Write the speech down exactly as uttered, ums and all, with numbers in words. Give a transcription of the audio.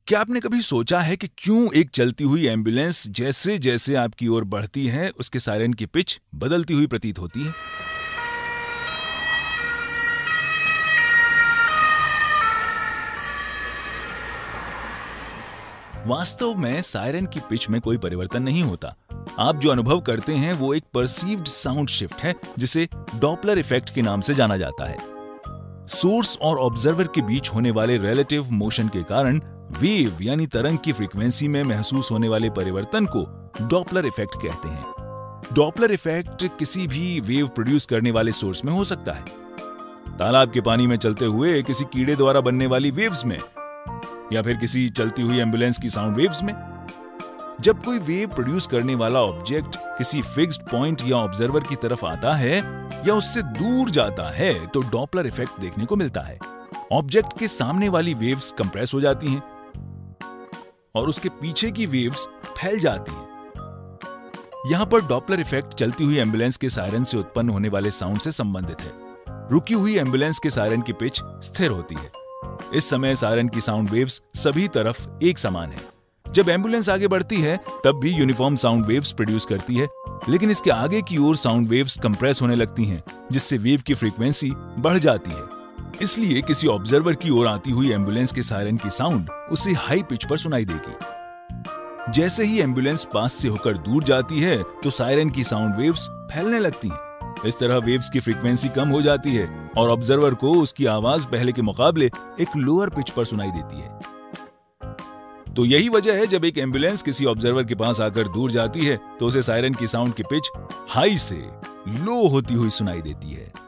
क्या आपने कभी सोचा है कि क्यों एक चलती हुई एम्बुलेंस जैसे जैसे आपकी ओर बढ़ती है उसके सायरन की पिच बदलती हुई प्रतीत होती है? वास्तव में सायरन की पिच में कोई परिवर्तन नहीं होता। आप जो अनुभव करते हैं वो एक परसीव्ड साउंड शिफ्ट है, जिसे डॉपलर इफेक्ट के नाम से जाना जाता है। सोर्स और ऑब्जर्वर के बीच होने वाले रिलेटिव मोशन के कारण वेव यानी तरंग की फ्रीक्वेंसी में महसूस होने वाले परिवर्तन को डॉपलर इफेक्ट कहते हैं। डॉपलर इफेक्ट किसी भी वेव प्रोड्यूस करने वाले सोर्स में हो सकता है, तालाब के पानी में चलते हुए किसी कीड़े द्वारा बनने वाली वेव्स में, या फिर किसी चलती हुई एम्बुलेंस की साउंड वेव्स में। जब कोई वेव प्रोड्यूस करने वाला ऑब्जेक्ट किसी फिक्स्ड पॉइंट या ऑब्जर्वर की तरफ आता है या उससे दूर जाता है तो डॉपलर इफेक्ट देखने को मिलता है। ऑब्जेक्ट के सामने वाली वेव्स कंप्रेस हो जाती हैं और उसके पीछे की वेव्स फैल जाती हैं। यहां पर डॉपलर इफेक्ट चलती हुई एम्बुलेंस के सायरन से उत्पन्न होने वाले साउंड से संबंधित है। रुकी हुई एम्बुलेंस के सायरन की पिच स्थिर होती है। इस समय सायरन की साउंड वेव्स सभी तरफ एक समान है। जब एम्बुलेंस आगे बढ़ती है तब भी यूनिफॉर्म साउंड वेव्स प्रोड्यूस करती है, लेकिन इसके आगे की ओर साउंड वेव्स कंप्रेस होने लगती हैं, जिससे वेव की फ्रीक्वेंसी बढ़ जाती है। इसलिए किसी ऑब्जर्वर की ओर आती हुई एम्बुलेंस के सायरन की साउंड उसे हाई पिच पर सुनाई देगी। जैसे ही एम्बुलेंस पास से होकर दूर जाती है तो सायरन की साउंड वेव्स फैलने लगती हैं। इस तरह वेव्स की फ्रीक्वेंसी कम हो जाती है और ऑब्जर्वर को उसकी आवाज पहले के मुकाबले एक लोअर पिच पर सुनाई देती है। तो यही वजह है जब एक एम्बुलेंस किसी ऑब्जर्वर के पास आकर दूर जाती है तो उसे सायरन की साउंड की पिच हाई से लो होती हुई सुनाई देती है।